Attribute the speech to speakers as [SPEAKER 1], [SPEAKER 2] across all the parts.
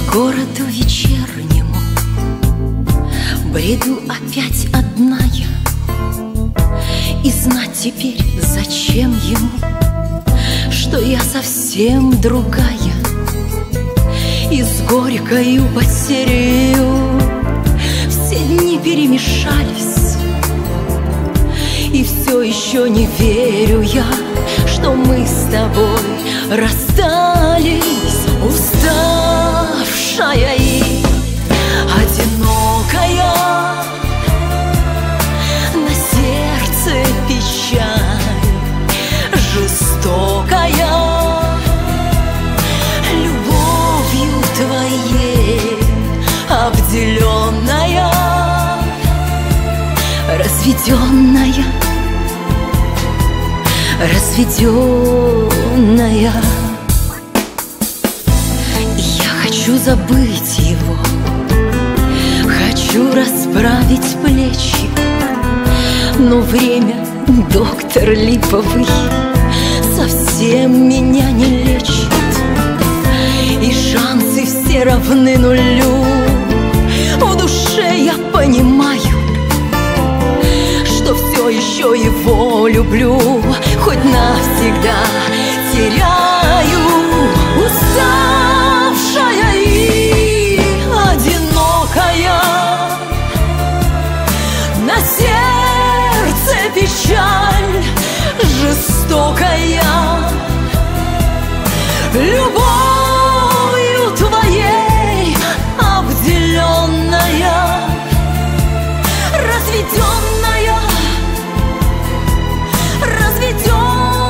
[SPEAKER 1] городу вечернему бреду опять одна я. И знать теперь, зачем ему, что я совсем другая. И с горькою потерею все дни перемешались. И все еще не верю я, что мы с тобой расстались. Уставшая и одинокая, на сердце печаль жестокая, любовью твоей обделенная, разведенная, разведенная. Я хочу забыть его, хочу расправить плечи, но время, доктор липовый, совсем меня не лечит. И шансы все равны нулю. В душе я понимаю, что все еще его люблю, хоть навсегда теряю. Уставшая и одинокая, на сердце печаль жестокая, любовью твоей обделенная, разведенная, разведенная.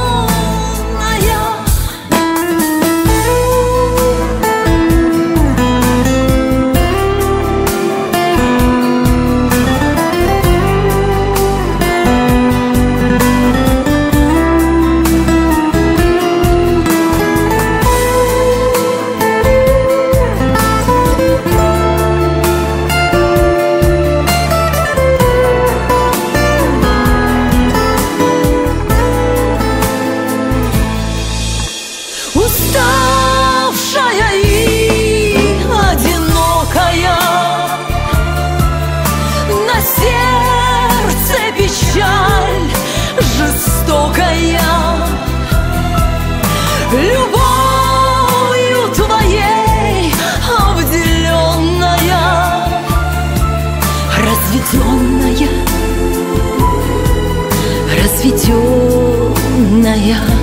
[SPEAKER 1] Уставшая и одинокая, на сердце печаль жестокая, любовью твоей обделенная, разведенная, разведенная.